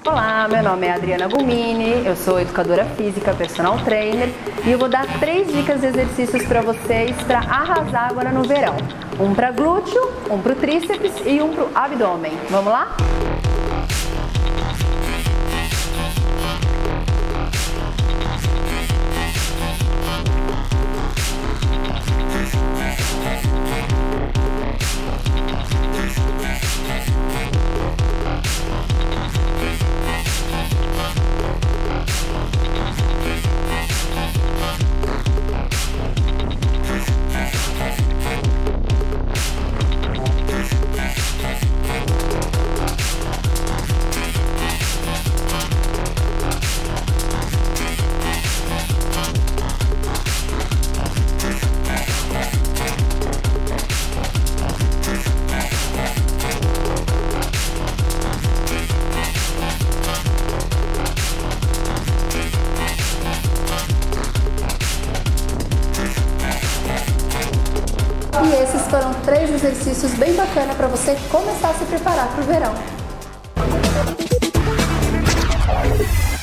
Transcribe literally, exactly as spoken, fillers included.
Olá, meu nome é Adriana Gumini, eu sou educadora física, personal trainer e eu vou dar três dicas de exercícios para vocês para arrasar agora no verão. Um para glúteo, um para o tríceps e um para o abdômen. Vamos lá? E esses foram três exercícios bem bacanas para você começar a se preparar para o verão.